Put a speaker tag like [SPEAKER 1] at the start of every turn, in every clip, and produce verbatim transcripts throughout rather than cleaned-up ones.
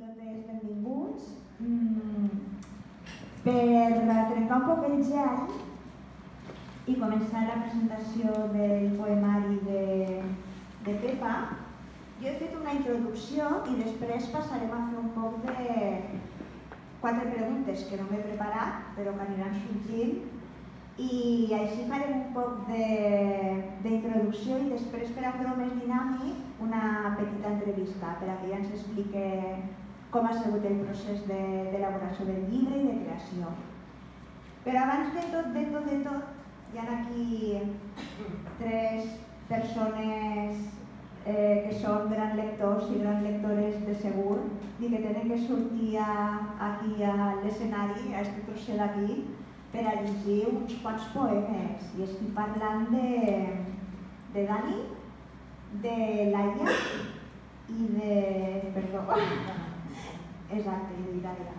[SPEAKER 1] totes benvinguts. Mm, per trencar un poc el gel i començar la presentació del poemari de, de Pepa, jo he fet una introducció i després passarem a fer un poc de quatre preguntes que no m'he preparat, però que aniran sorgint, i així farem un poc d'introducció i després, per a fer-ho més dinàmic, una petita entrevista per a que ja ens expliqui com ha sigut el procés d'elaboració del llibre i de creació. Però abans de tot, de tot, de tot, hi ha aquí tres persones eh, que són grans lectors i grans lectores de segur i que tenen que sortir aquí a l'escenari, a aquest trosset d'aquí, per a llegir uns quants poemes. I estic parlant de, de Dani, de Laia i de... perdó. Exacte, i d'Iràdia.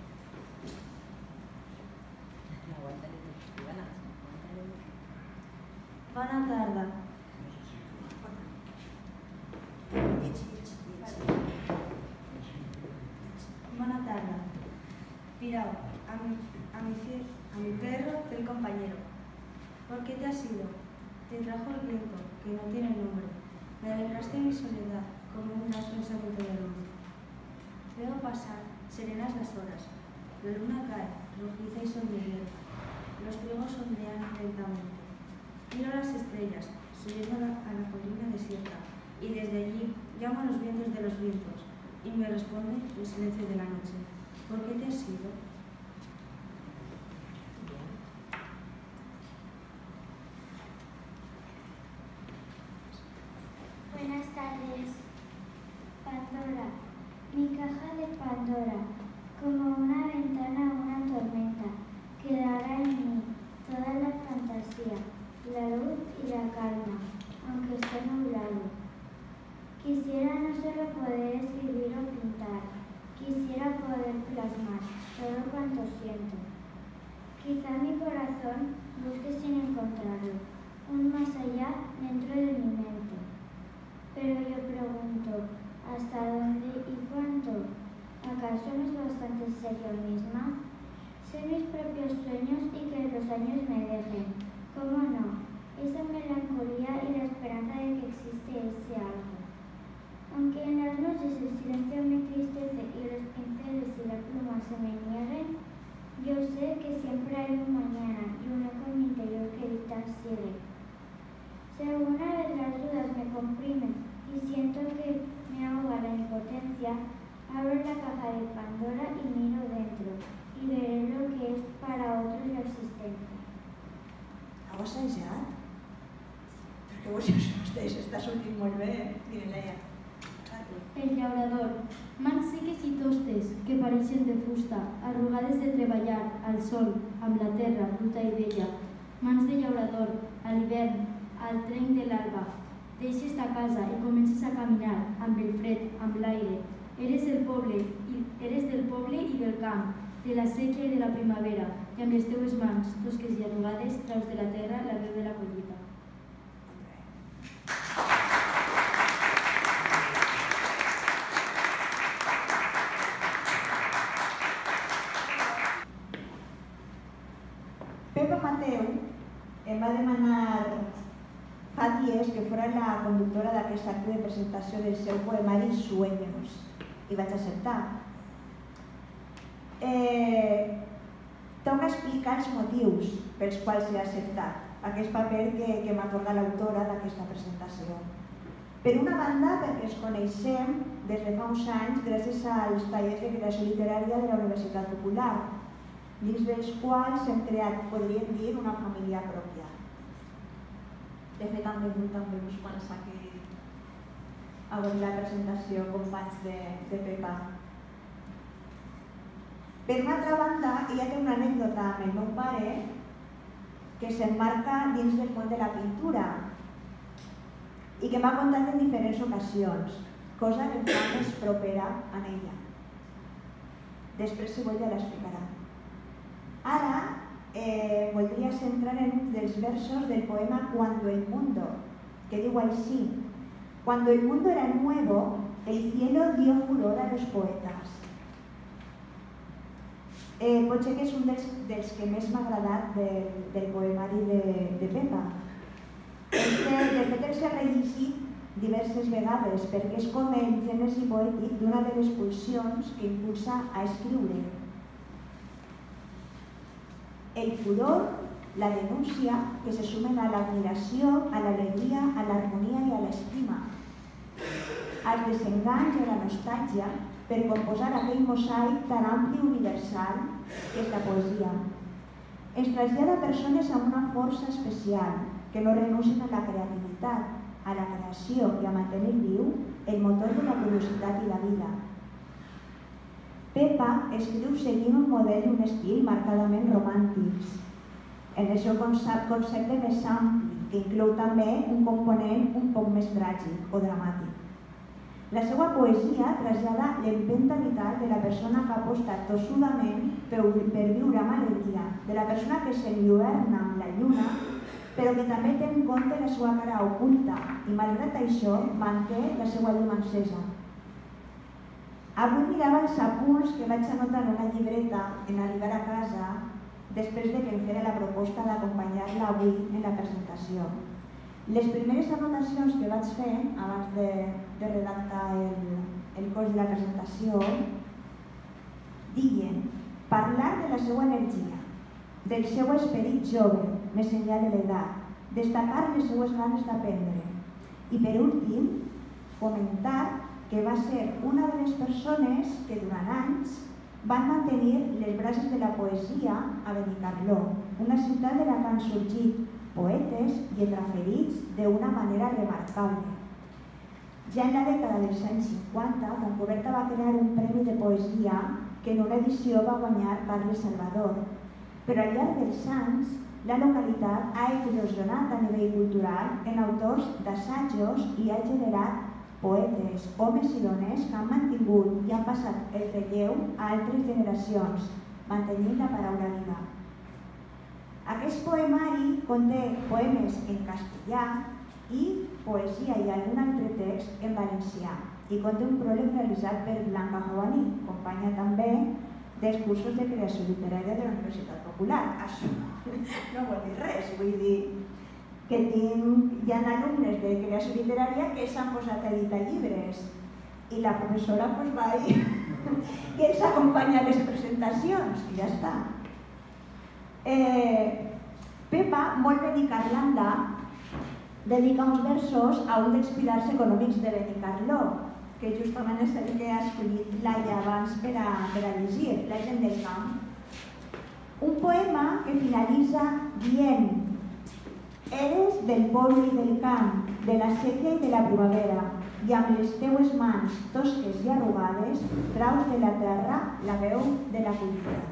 [SPEAKER 2] Bona tarda. Bona tarda. Mirau, a mi, a mi, a mi perro fue el compañero. ¿Por qué te has ido? Te trajo el viento, que no tiene nombre. Me alegraste mi soledad, como un gran pensamiento de luz. Veo pasar, serenas las horas. La luna cae, rojiza y sonriente. Los trigos ondean lentamente. Miro las estrellas, subiendo a la, a la colina desierta, y desde allí llamo a los vientos de los vientos, y me responde el silencio de la noche. ¿Por qué te has ido?
[SPEAKER 3] Buenas tardes. Pandora. Mi caja de Pandora, como una ventana a una tormenta, quedará en mí toda la fantasía, la luz y la calma, aunque esté nublado. Quisiera no solo poder escribir o pintar, quisiera poder plasmar todo cuanto siento. Quizá mi corazón busque sin encontrarlo, un más allá dentro de mi mente. Pero yo pregunto, ¿hasta dónde y cuánto? ¿Acaso no es bastante ser yo misma? Ser mis propios sueños y que los años me dejen. ¿Cómo no? Esa melancolía y la esperanza de que existe ese algo. Aunque en las noches el silencio me entristece y los pinceles y la pluma se me nieguen, yo sé que siempre hay un mañana y un eco en mi interior que dicta sigue. Si alguna vez las dudas me comprimen y siento que me ahoga la impotencia, abro la caja de Pandora y miro dentro, y veré lo que es para otros la existencia.
[SPEAKER 1] Heu assajat? Perquè vos us està sortint molt bé, Mireia.
[SPEAKER 4] El llaurador. Mans seques i tostes que pareixen de fusta, arrugades de treballar, al sol, amb la terra, bruta i vella. Mans de llaurador, a l'hivern, al trenc de l'alba. Deixes ta casa i comences a caminar, amb el fred, amb l'aire. Eres del poble, i eres del poble i del camp, de la séquia i de la primavera, i amb les teues mans, tosques i arrugades, traus de la terra la veu de la collita.
[SPEAKER 1] Pepa Mateu em va demanar fa dies que fora la conductora d'aquest acte de presentació del seu poemari Sueños, i vaig acceptar. Eh, Tengo que explicar els motius pels quals he acceptat aquest paper que, que m'ha atorgat l'autora d'aquesta presentació. Per una banda, perquè ens coneixem des de fa uns anys gràcies als tallers de creació literària de la Universitat Popular, dins dels quals hem creat, podríem dir, una família pròpia. De fet, han vingut també uns quants aquí a veure la presentació, companys de, de Pepa. Per una altra banda, ella té una anècdota amb el meu pare que s'emmarca dins del món de la pintura i que m'ha contat en diferents ocasions, cosa que em fa més propera a ella. Després, si vol, ja l'explicarà. Ara, eh, voldria centrar en un dels versos del poema Cuando el mundo, que diu així: Cuando el mundo era nuevo, el cielo dio furor a los poetes. Eh, potser que és un dels, dels que més m'ha agradat del, del poemari de, de Pepa. Este, de fet, els he rellegit diverses vegades perquè és com el gènesi poètic d'una de les pulsions que impulsa a escriure. El furor, la denúncia, que se sumen a l'admiració, a l'alegria, a l'harmonia i a l'estima, als desenganys i a la nostàlgia, per composar aquell mosaic tan ampli i universal que és la poesia. Ens trasllada a persones amb una força especial, que no renuncien a la creativitat, a la creació i a mantenir viu el motor de la curiositat i la vida. Pepa escriu seguint un model i un estil marcadament romàntics, en el seu concepte més ampli, que inclou també un component un poc més tràgic o dramàtic. La seva poesia trasllada l'empenta vital de la persona que aposta tossudament per viure amb alegria, de la persona que s'enlluerna amb la lluna, però que també té en compte la seva cara oculta i, malgrat això, manté la seva llum encesa. Avui mirava els apunts que vaig anotar en una llibreta en arribar a casa després de que em fera la proposta d'acompanyar-la avui en la presentació. Les primeres anotacions que vaig fer abans de, de redactar el, el cos de la presentació diuen parlar de la seva energia, del seu esperit jove, més enllà de l'edat, destacar les seues ganes d'aprendre i, per últim, comentar que va ser una de les persones que durant anys van mantenir les brases de la poesia a Benicarló, una ciutat de la que han sorgit poetes lletraferits d'una manera remarcable. Ja en la dècada dels anys cinquanta, Fontcoberta va crear un premi de poesia que en una edició va guanyar Carles Salvador, però al llarg dels anys la localitat ha eclosionat a nivell cultural en autors d'assajos i ha generat poetes, homes i dones que han mantingut i han passat el relleu a altres generacions, mantenint la paraula viva. Aquest poemari conté poemes en castellà i poesia i algun altre text en valencià i conté un pròleg realitzat per Blanca Jovaní, companya també dels cursos de creació literària de la Universitat Popular. Això no vol dir res, vull dir que tinc, hi ha alumnes de creació literària que s'han posat a editar llibres i la professora pues, va i que ens acompanya a les presentacions i ja està. Eh, Pepa, molt benicarlanda, dedica uns versos a un dels pilars econòmics de Benicarló, que justament és el que ha escollit Laia abans per a, per a llegir, La gent del camp. Un poema que finalitza dient: eres del poble i del camp, de la séquia i de la primavera, i amb les teues mans tosques i arrugades traus de la terra la veu de la cultura.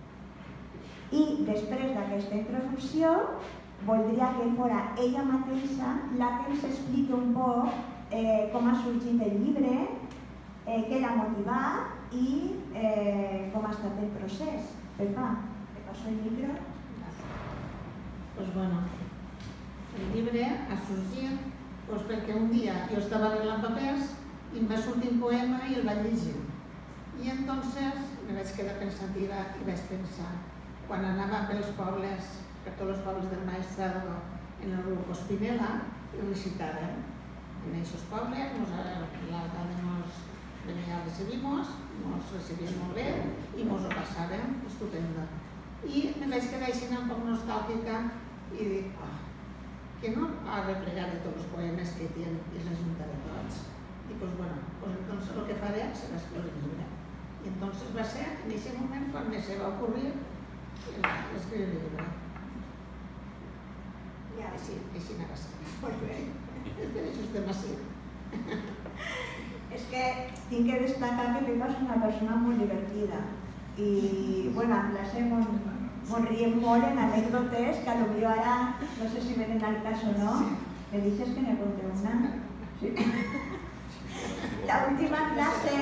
[SPEAKER 1] I després d'aquesta introducció voldria que fora ella mateixa la que ens expliqui un poc eh, com ha sorgit el llibre, eh, què l'ha motivat i eh, com ha estat el procés. Pepa, te passo el llibre.
[SPEAKER 5] Pues bueno, el llibre ha sorgit pues perquè un dia jo estava arreglant papers i em va sortir un poema i el vaig llegir. I entonces me vaig quedar pensant i vaig pensar, quan anava pels pobles, per tots els pobles del Maestrazgo en el grup Ospinela, ho recitàvem. En aquests pobles, l'alcalde nos venia a recibir-nos, ens recibien molt bé i ens ho passàvem estupendo. I me vaig quedar així un poc nostàlgica i dic, oh, que no ha replegat de tots els poemes que té i els ajuntaré tots. I doncs, bueno, pues entonces el que faré serà escriure el llibre. I entonces va ser en aquest moment quan me se va ocurrir escriure el llibre. I així, així m'ha passat. Molt bé. Espera, això estem així.
[SPEAKER 1] És que tinc que destacar que Pepa és una persona molt divertida i, bueno, en classe ens riem molt en anècdotes que potser ara, no sé si venen al cas o no, me dices que me conté una. Sí. La última clase...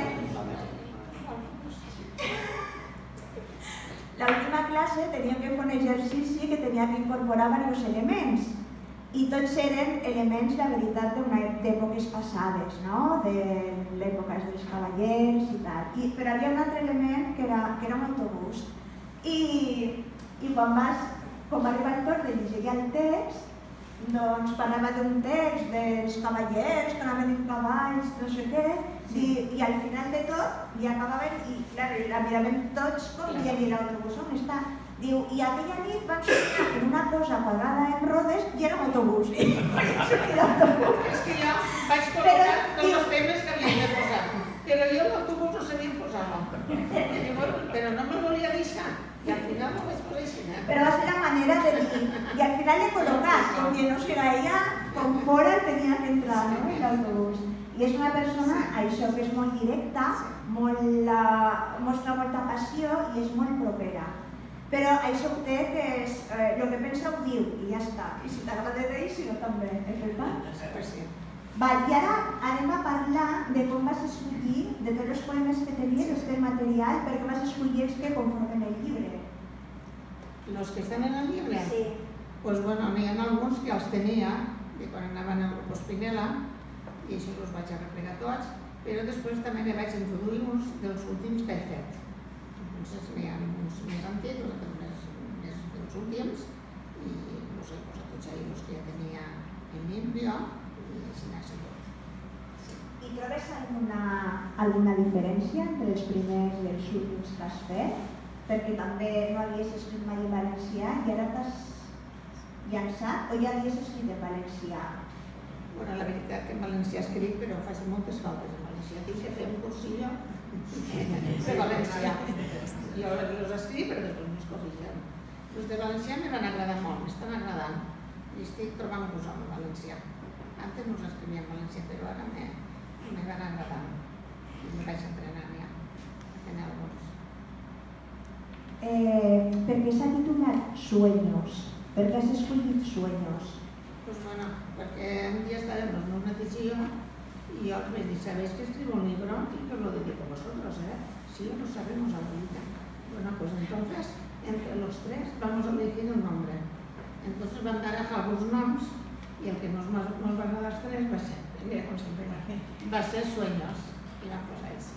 [SPEAKER 1] La última clase teníem que fer un exercici que tenia que incorporar diversos elements i tots eren elements, la veritat, d'èpoques passades, no? De l'època dels cavallers i tal. I, però hi havia un altre element que era, que era un autobús. I, i quan vas, com arriba el torn de llegir el text, doncs parlava d'un text dels cavallers que anaven en cavalls, no sé què, i, i al final de tot ja acabaven i clar, la miraven tots com veien i l'autobús on està. Diu, i aquella nit van sortir en una cosa quadrada en rodes i era un autobús. I vaig sortir l'autobús.
[SPEAKER 5] És que jo vaig col·locar tots els temes que havia de posar, però jo l'autobús no sabia posar-lo. Però no me'l volia deixar i al final no vaig poder així.
[SPEAKER 1] Però va ser la manera de dir, i al final l'he col·locat, com que no serà ella, com fora tenia que entrar en l'autobús. I és una persona, això, que és molt directa, mostra molta passió i és molt propera. Però això ho té que és, eh, el que pensa ho diu i ja està. I si t'agrada de reir, si no també, és veritat?
[SPEAKER 5] Sí.
[SPEAKER 1] Val, i ara anem a parlar de com vas escollir, de tots els poemes que tenies, el material, perquè vas escollir els que conformen el llibre.
[SPEAKER 5] ¿Los que están en el llibre?
[SPEAKER 1] Sí.
[SPEAKER 5] Pues bueno, n'hi ha alguns que els tenia, de quan anaven al grup Espinela, i això els vaig arreplegar tots, però després també ne vaig introduir uns dels últims que he fet. Entonces n'hi ha uns més antics, altres més, més dels últims, i els he posat tots ahí, els que ja tenia en llibre, i així n'ha sigut. Sí.
[SPEAKER 1] I trobes alguna, alguna diferència entre els primers i els últims que has fet? Perquè també no havies escrit mai en valencià i ara t'has llançat o ja havies escrit en valencià?
[SPEAKER 5] Bueno, la veritat que en valencià escric, però faig moltes faltes en valencià. Tinc que fer un cursillo de valencià. Jo els escric, però després m'hi corrigem. Els de valencià me van agradar molt, m'estan agradant. I estic trobant gust en valencià. Antes no els escrivia en valencià, però ara me, me van agradant. I me vaig entrenant ja, fent alguns.
[SPEAKER 1] Eh, per què s'ha titulat Sueños? Per què has escollit Sueños?
[SPEAKER 5] Pues bueno, perquè un dia estàvem en una oficina y yo me dije, ¿sabéis que escribo un libro y que os lo dedico a vosotros? ¿eh? Sí, lo sabemos ahorita. Bueno, pues entonces, entre los tres vamos a elegir un nombre. Entonces van a dar algunos nombres y el que nos, nos va a dar los tres va a ser, mira com sempre va a ser Sueños. I vam posar això.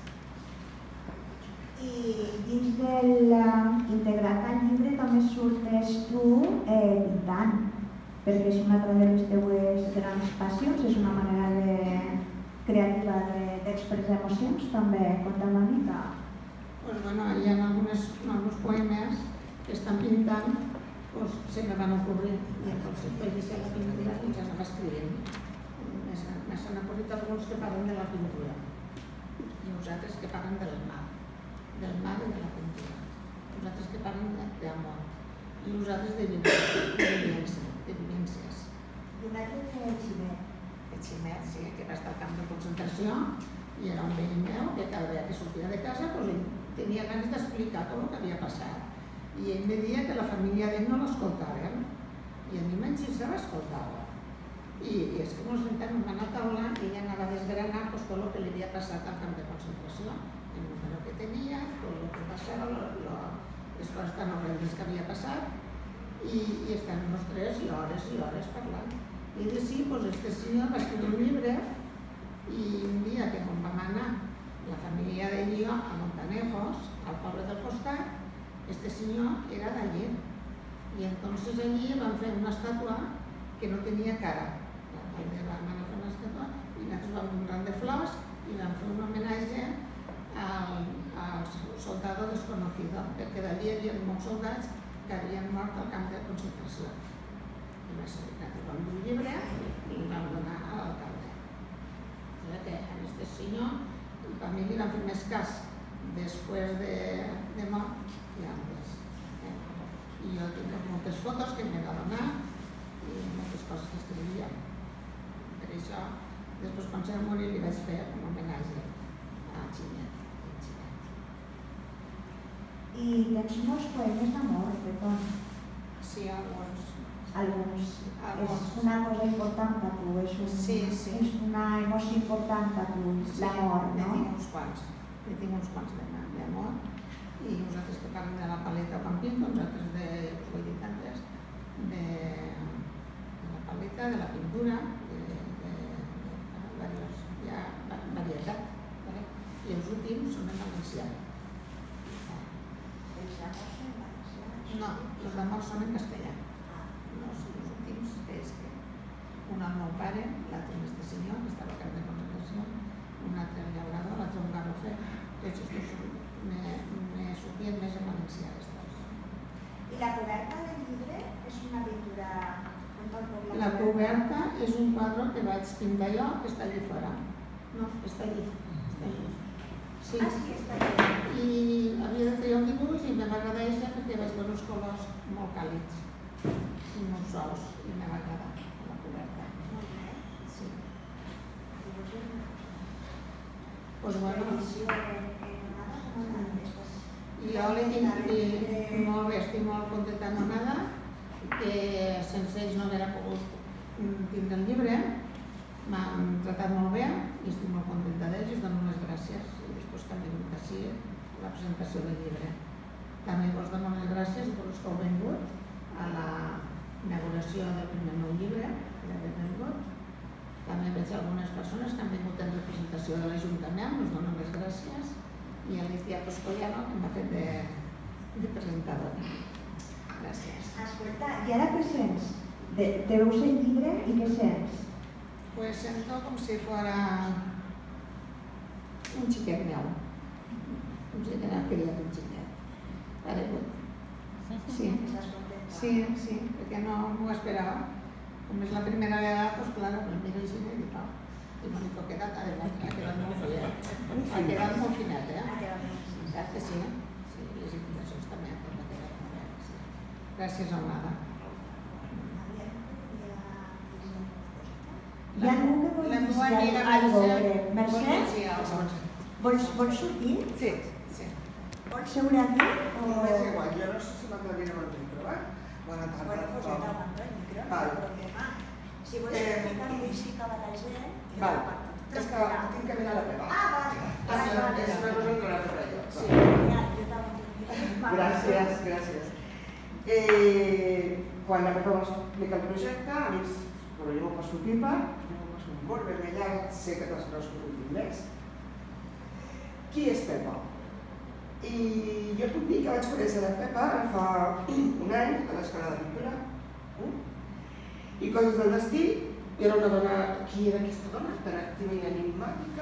[SPEAKER 1] I dins del uh, integrat al llibre també surtes tu eh, pintant, perquè és una altra de les teues grans passions, és una manera de, creativa d'expressar de, emocions, també conta una mica.
[SPEAKER 5] Pues bueno, hi ha algunes, alguns poemes que estan pintant, pues se me van ocurrir i entonces vaig deixar la pintura i ja anava escrivint. Me s'han acudit alguns que parlen de la pintura i uns altres que parlen del mar, del mar i de la pintura, uns altres que parlen d'amor i uns altres de vivència. de vivències.
[SPEAKER 1] I un altre que el Ximet.
[SPEAKER 5] El Ximet, sí, que va estar al camp de concentració i era un vell meu que cada vegada que sortia de casa pues, tenia ganes d'explicar tot el que havia passat. I ell me deia que la família d'ell no l'escoltaven i a mi m'enxissava escoltar-la. I, I és que ens sentàvem a una taula i ella anava desgranant pues, tot el que li havia passat al camp de concentració, el número que tenia, tot el que passava, lo, lo, les coses tan horrendes que havia passat. I, i estan uns tres i hores i hores parlant. I de sí, doncs este senyor va escriure un llibre i un dia que quan vam anar la família de Llió a Montanejos, al poble del costat, este senyor era d'allí. I entonces allí van fer una estàtua que no tenia cara. L'alcalde va anar a fer una estàtua i nosaltres vam fer un ram de flors i vam fer un homenatge al, al soldado desconocido, perquè d'allí hi havia molts soldats que havien mort al camp de concentració. I nosaltres vam dur un llibre i el vam donar a l'alcalde. O sigui que a aquest senyor, per mi li van fer més cas després de, de mort i antes. Eh? I jo tinc moltes fotos que m'he de donar i moltes coses que escrivia. Per això, després quan s'ha de morir li vaig fer un homenatge a Ximet.
[SPEAKER 1] I tens molts poemes d'amor, Peton?
[SPEAKER 5] Sí, alguns.
[SPEAKER 1] Alguns.
[SPEAKER 5] Alguns.
[SPEAKER 1] És una cosa important per tu, és, un,
[SPEAKER 5] sí, sí.
[SPEAKER 1] és una emoció important per tu,
[SPEAKER 5] sí,
[SPEAKER 1] l'amor, no?
[SPEAKER 5] Ne tinc uns quants, ne tinc uns quants d'amor i uns altres que parlen de la paleta quan pinto, uns altres de, us ho he dit antes, de, de la paleta, de la pintura, de, de, de varios, hi ha varietat, ¿vale? I els últims són en valencià.
[SPEAKER 1] Els amors en valencià?
[SPEAKER 5] No, els amors són en castellà. No, són els últims, és que un al meu pare, l'altre en este senyor, que estava a camp de concentració, un altre al llaurador, l'altre un garrofer. Tots estos me sortien més en valencià.
[SPEAKER 1] I la coberta del llibre és una pintura...
[SPEAKER 5] La coberta és un quadre que vaig pintar jo, que està allà fora. No, està allí. Sí.
[SPEAKER 1] Ah, sí, està allà.
[SPEAKER 5] I havia de treure un dibuix i em va agradar això perquè vaig veure uns colors molt càlids i molt suaus i em va agradar la coberta.
[SPEAKER 1] Molt bé.
[SPEAKER 5] Sí. Pues bueno. I jo li tinc molt bé, estic molt contenta amb Nada, que sense ells no hauria pogut tindre el llibre, m'han tratat molt bé i estic molt contenta d'ells i us dono les gràcies. I després que han vingut així a la presentació del llibre. També us dono les gràcies a tots els que heu vingut a la inauguració del primer meu llibre, que ha vingut. També veig algunes persones que han vingut en representació de l'Ajuntament, us dono les gràcies. I Alicia Coscollano, que m'ha fet de, de presentadora. Gràcies.
[SPEAKER 1] Escolta, i ara què sents? De, te veus el llibre i què sents?
[SPEAKER 5] Pues sento com si fuera un xiquet meu. Com si n'era criat un xiquet. Paregut. Sí.
[SPEAKER 1] Estàs contenta?
[SPEAKER 5] Sí, sí, perquè no m'ho esperava. Com és la primera vegada, doncs clar, el miro així i dic, no. I m'ho he quedat, ha quedat molt finet. Ha quedat molt finet, eh?
[SPEAKER 1] Ha quedat molt finet.
[SPEAKER 5] Saps que sí? Sí, les invitacions també han quedat molt bé. Gràcies, Almada.
[SPEAKER 1] Hi ha algú que vol
[SPEAKER 5] La meva
[SPEAKER 1] dir
[SPEAKER 5] amiga
[SPEAKER 1] alguna cosa?
[SPEAKER 5] Mercè.
[SPEAKER 1] Mercè? Vols, vols sortir?
[SPEAKER 6] Sí.
[SPEAKER 5] Sí.
[SPEAKER 1] Vols seure aquí? O...
[SPEAKER 6] No, és igual, jo no sé si m'aclarirem el micro, eh? Bona tarda.
[SPEAKER 1] Bueno, pues jo t'aguanto el micro, no
[SPEAKER 6] Val.
[SPEAKER 1] hi ha problema. Si vols
[SPEAKER 6] Eh,
[SPEAKER 1] ficar música a la gent, jo
[SPEAKER 6] Val.
[SPEAKER 1] t'aguanto.
[SPEAKER 6] És que tinc que mirar la Pepa.
[SPEAKER 1] Ah, vale.
[SPEAKER 6] És
[SPEAKER 1] Vale,
[SPEAKER 6] una
[SPEAKER 1] vale,
[SPEAKER 6] és una
[SPEAKER 1] vale.
[SPEAKER 6] cosa que l'he per allò.
[SPEAKER 5] Sí.
[SPEAKER 1] Ja, jo t'aguanto el micro.
[SPEAKER 6] Gràcies, gràcies. Eh, quan la Pepa va explicar el projecte, a mi, però jo m'ho passo pipa, jo m'ho passo molt ben allà, sé que t'has conegut d'inglès. Qui és Pepa? I jo puc dir que vaig conèixer la Pepa ara fa un any a l'escola de pintura. I coses del destí, era una dona, qui era aquesta dona? Tan activa y enigmática.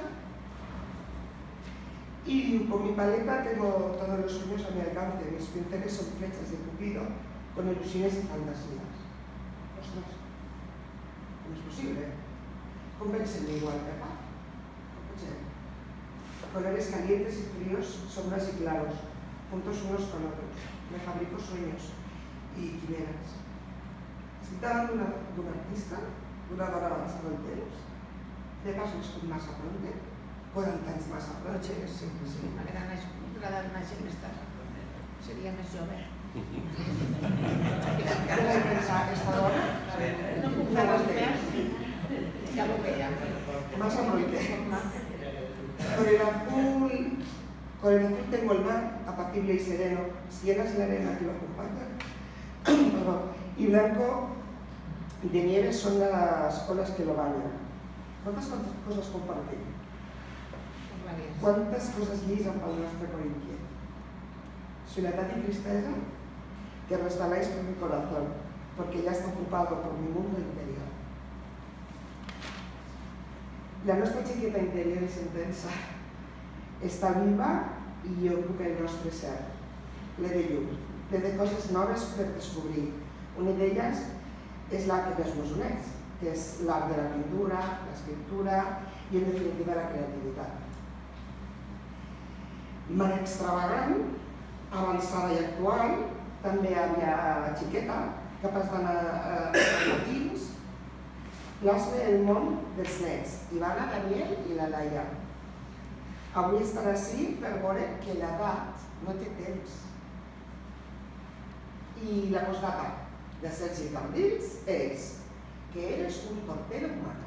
[SPEAKER 6] Y con mi paleta tengo todos los sueños a mi alcance. Mis pinceles son flechas de Cupido con ilusiones y fantasías. Ostras, ¿cómo es posible? Convénceme igual, ¿verdad? Colores calientes y fríos, sombras y claros, juntos unos con otros. Me fabrico sueños y quimeras. Estic davant d'un artista, d'una dona avançada al temps, de pas nascut massa pronte, quaranta anys massa pronte.
[SPEAKER 5] Potser que sí, sí. M'agrada néixer més tard. Seria més jove.
[SPEAKER 6] Què l'he pensat, aquesta dona?
[SPEAKER 5] No puc fer res més. Ja ho veia.
[SPEAKER 6] Massa pronte. Con el azul, con el azul tengo el mar, apacible y sereno, sienas y la arena que lo acompañan. Perdón. Y blanco de nieve son las olas que lo bañan. ¿Cuántas cosas compartimos? ¿Cuántas cosas llisen pel nostre cor inquiet? Soledad y tristeza que resbaláis por mi corazón, porque ya está ocupado por mi mundo interior. La nostra xiqueta interior és intensa, està viva i ocupa el nostre ser, ple de llum, ple de coses noves per descobrir. Una d'elles és l'art que més ens uneix, que és l'art de la pintura, l'escriptura i, en definitiva, la creativitat. Mare extravagant, avançada i actual, també havia xiqueta, capaç d'anar a matins, plasma el món dels nens, Ivana, Daniel i la Laia. Avui estan ací per veure que l'edat no té temps. I la postdata de Sergi Cambrils és que eres un torpero humano.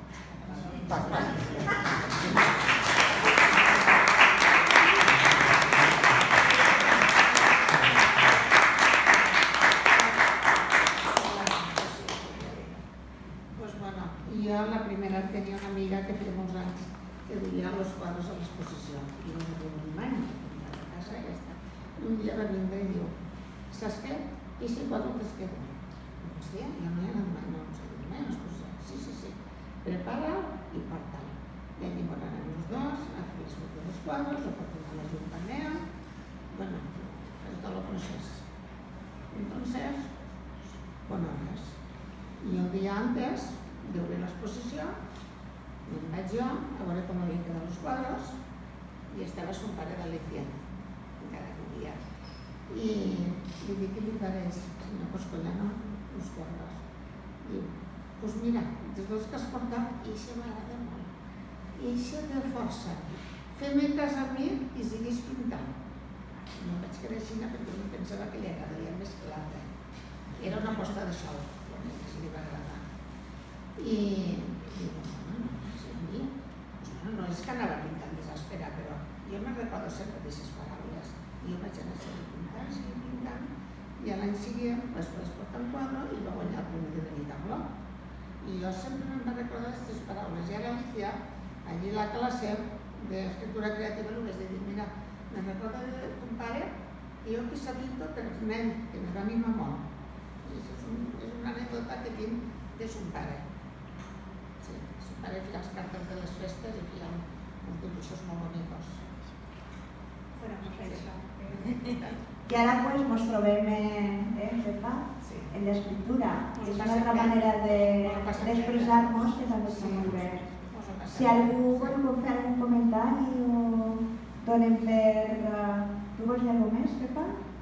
[SPEAKER 5] dia va vindre i diu, saps què? I si quatre es queden? Hòstia, jo no he anat mai, no sé dir mai, sí, sí, sí, prepara i porta-la. I allí moran els dos, a fer els dos quadros, o porten a l'Ajuntament, bueno, fer tot el procés. Entonces, bueno, res. I el dia antes d'obrir l'exposició, me'n vaig jo a veure com havien quedat els quadros i estava son pare d'Alicia, encara que vivia. I li dic, què li pareix, senyor Coscollano, els quadros? Diu, doncs mira, dels dos que has portat, ixe m'agrada molt. Ixe té força. Fem-me cas a mi i siguis pintant. No vaig quedar així perquè no pensava que li agradaria més que l'altre. Era una posta de sol, que si li va agradar. I dic, bueno, sí, a mi, no és que anava pintant desesperar, però jo me'n recordo sempre d'aquestes paraules. I jo vaig anar seguir pintant, seguir pintant, i l'any següent vaig portar un quadre i va guanyar el premi de Benitabló. I jo sempre me'n vaig recordar d'aquestes paraules. I ara Alicia, allí a la classe d'escriptura creativa, li vaig dir, mira, me'n recordo de ton pare, i jo que s'ha pintat per el nen, que me va mimar molt. És una anècdota que tinc de son pare. Sí, son pare feia les cartes de les festes i feia uns dibuixos molt bonitos.
[SPEAKER 1] Bueno, pues eso. Y ahora pues nos trobem en Pepa, en la escritura, que es una otra manera de expresarnos que també està molt bé. Si algú vol fer algun comentari o donen per... Tu vols dir alguna més, Pepa?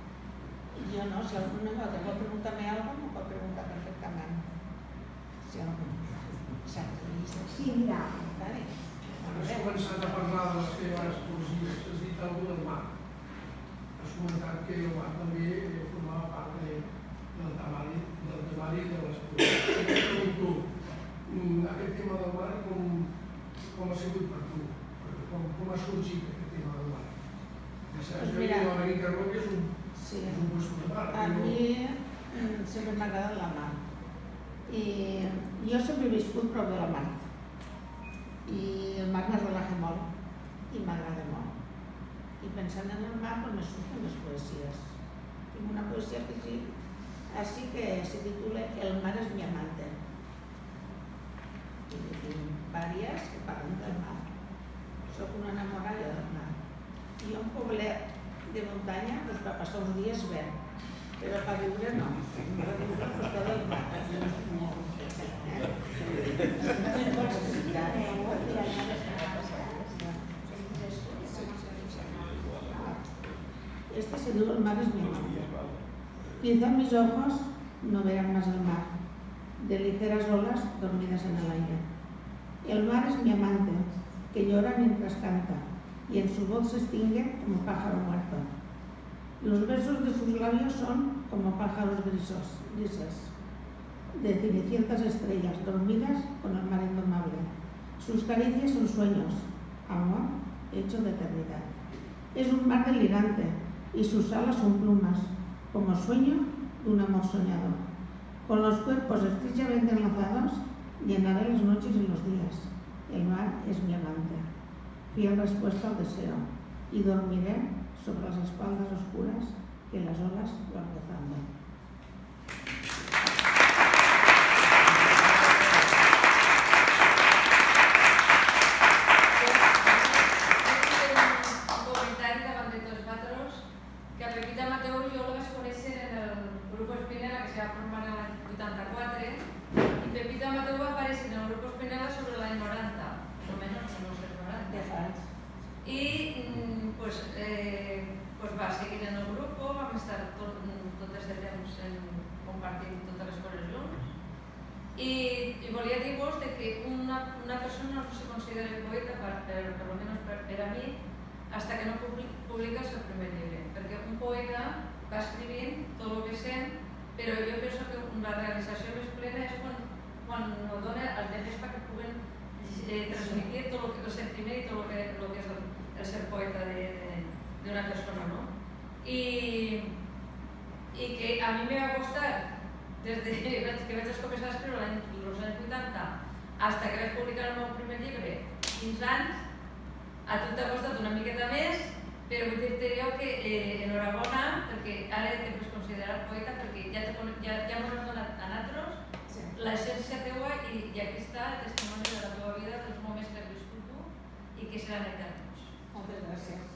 [SPEAKER 5] Jo no, si algú no vol preguntar-me alguna cosa, m'ho pot preguntar perfectament. Si algú
[SPEAKER 1] Sí, mira.
[SPEAKER 7] Has començat a parlar de les teves poesies, has dit alguna del mar. Has comentat que el mar també formava part del temari de les poesies. Aquest tema del mar, com ha sigut per tu? Com ha sorgit aquest tema del mar? Saps que l'Amèrica Roca és un puesto de mar.
[SPEAKER 5] A mi sempre m'ha agradat la mar. I jo sempre he viscut prop de la mar. I el mar me relaja molt i m'agrada molt. I pensant en el mar me surten les poesies. Tinc una poesia que sí, així que se titula El mar és mi amante. I tinc vàries que parlen del mar. Soc una enamorada del mar. I un poblet de muntanya doncs va passar uns dies bé, però per viure no. Per viure al costat del mar. Este se diu El mar es mi amante. Quizá mis ojos no verán más el mar, de ligeras olas dormidas en el aire. El mar es mi amante, que llora mientras canta, y en su voz se extingue como pájaro muerto. Los versos de sus labios son como pájaros grisos, grises, de cenicientas estrellas dormidas con el mar indomable. Sus caricias son sueños, amor hecho de eternidad. Es un mar delirante y sus alas son plumas, como sueño de un amor soñado. Con los cuerpos estrechamente enlazados llenaré las noches y los días. El mar es mi amante. Fiel respuesta al deseo, y dormiré sobre las espaldas oscuras que las olas van rozando.
[SPEAKER 8] Que a Pepita Mateu jo la vaig conèixer en el grup Espinela, que se va formar en l'any vuitanta-quatre, i Pepita Mateu va aparèixer en el grup Espinela sobre l'any noranta, almenys en els noranta. I pues, eh, pues va seguir en el grup, vam estar tot, tot aquest temps en, compartint totes les coses junts. I, i volia dir-vos que una, una persona no se considera poeta, per, per, per almenys per, per a mi, hasta que no publica el seu primer llibre. Perquè un poeta va escrivint tot el que sent, però jo penso que la realització més plena és quan, quan no dona els lletres perquè puguen eh, transmitir tot el, el sentiment i tot el que, el que és el, el ser poeta d'una persona, no? I, i que a mi me va costar, des de que vaig començar a escriure l'any anys vuitanta fins que vaig publicar el meu primer llibre, quinze anys, a tu t'ha costat una miqueta més, però vull dir-te jo que eh, enhorabona perquè ara te pots considerar poeta perquè ja m'ho has donat a nosaltres l'essència teua i aquí està el testimoni de la teva vida, dels moments que has viscut tu i que seran eterns.
[SPEAKER 5] Moltes gràcies.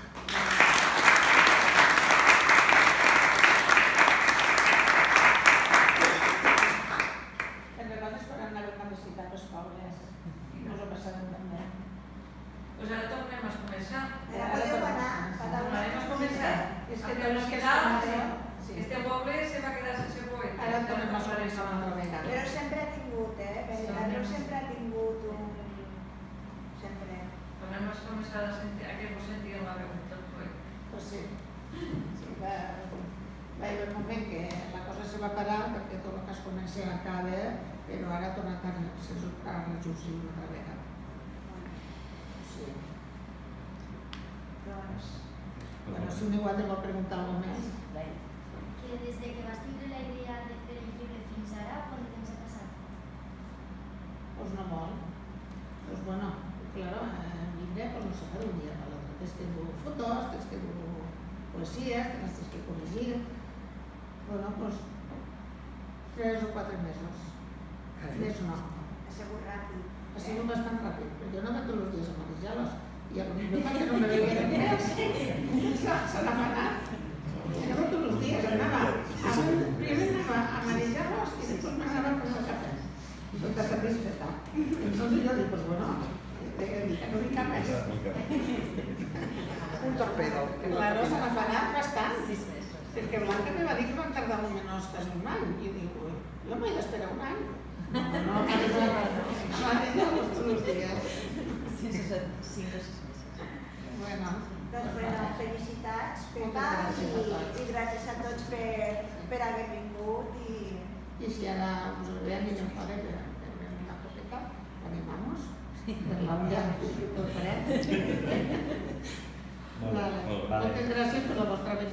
[SPEAKER 5] En vegades quan anàvem a visitar les pobles i no us ho passàvem tan bé.
[SPEAKER 8] Doncs ara tornem a començar.
[SPEAKER 1] Ara podeu anar.
[SPEAKER 8] Tornarem a començar.
[SPEAKER 5] És que
[SPEAKER 8] Al
[SPEAKER 5] teus que
[SPEAKER 8] final, este poble se va quedar sense poeta.
[SPEAKER 5] Ara tornem a començar una altra vegada.
[SPEAKER 1] Però sempre ha tingut, eh? Benicarló sempre ha tingut un... Sempre.
[SPEAKER 8] Tornem a començar a sentir, a que vos sentíeu la veu del poeta.
[SPEAKER 5] Pues sí. Sí, va, va haver un moment que la cosa se va parar perquè tot el que es comença acaba, però ara ha tornat a rejorgir una altra vegada. Sí.
[SPEAKER 1] Doncs...
[SPEAKER 5] Bueno, si un igual te vol preguntar alguna més.
[SPEAKER 3] Que desde que vas tindre la idea de fer el llibre fins ara, quant de temps ha passat?
[SPEAKER 5] Pues no molt. Pues bueno, claro, el llibre pues no se fa d'un dia per l'altre. Tens que dur fotos, tens que dur poesies, tens que corregir. Bueno, pues tres o quatre mesos. Tres no.
[SPEAKER 1] Ha sigut ràpid.
[SPEAKER 5] Ha sigut bastant ràpid, perquè jo no vaig tots els dies a marejar-los. I a mi que no me veien més. Se n'ha anat. Anava tots els dies, anava. Primer anava a marejar-los i després m'anava a posar cafè. Tota satisfeta. Entonces yo digo, pues bueno, no dic cap més.
[SPEAKER 6] Un torpedo.
[SPEAKER 5] Claro, se n'ha anat bastant. Perquè Blanca me va dir que van tardar almenys quasi un any. I dic, jo m'he d'esperar un any. No, no, marejar-los tots els dies.
[SPEAKER 9] Cinc o sis mesos.
[SPEAKER 5] Bueno.
[SPEAKER 1] Doncs bueno, felicitats, Pepa, i, i gràcies a tots per, per haver vingut i...
[SPEAKER 5] I si ara us veiem i no faré per veure una copeta, animamos. Per la vida, ho farem. Moltes gràcies per la vostra